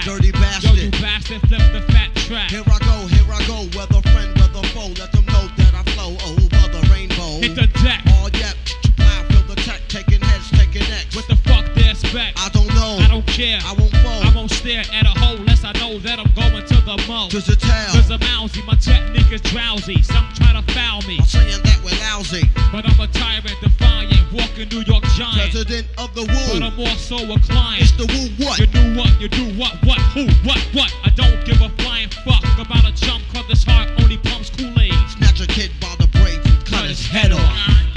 The dirty bastard. Yo, you bastard, flip the fat track. Here I go, whether friend, whether foe, let them know that I flow over the rainbow. Hit the deck. Oh, yep, plow, feel the tech, taking heads, taking necks. What the fuck they expect? I don't know. I don't care. I won't fold. I won't stare at a hole unless I know that I'm going to the mo. Cause the tail. Cause I'm mousy, my technique is drowsy. Some try to foul me, I'm saying that we're lousy. but I'm a tyrant, defiant, walking New York giant. President of the But woo. I'm also a client. It's the woo what? You do what? You do what? What? Who? What? I don't give a flying fuck about a chump, cause this heart only pumps Kool-Aid. Snatch a kid by the braids and cut his head off.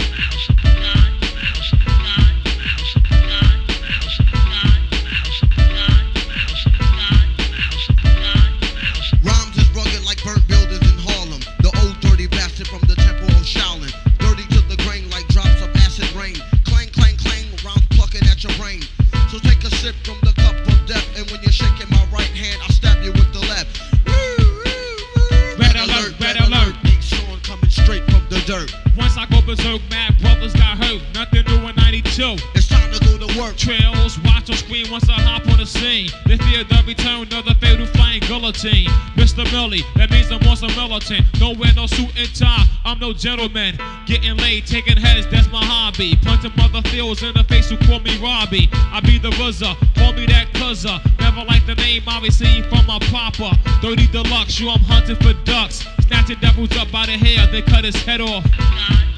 Rhymes is rugged like burnt buildings in Harlem. The old dirty bastard from the temple of Shaolin. Dirty to the grain like drops of acid rain. Clang, clang, clang, rhymes plucking at your brain. So take a sip from the cup of death, and when you're shaking my right hand, I stab you with the left. Red alert, red alert. Big Sean coming straight from the dirt. Once I go berserk, mad brothers got hurt. Nothing new in 92. It's time to go to work. Trails, watch or scream once I hop on the scene. They fear the return of the fatal flying guillotine. Mr. Millie, that means I'm more some militant. Don't wear no suit and tie, I'm no gentleman. Getting laid, taking heads, that's my hobby. Punching mother fields in the face who call me Robbie. I be the RZA, call me that cuzzer. Never like the name I received from my papa. Dirty Deluxe, you I'm hunting for ducks. Snatching devils up by the hair, they cut his head off.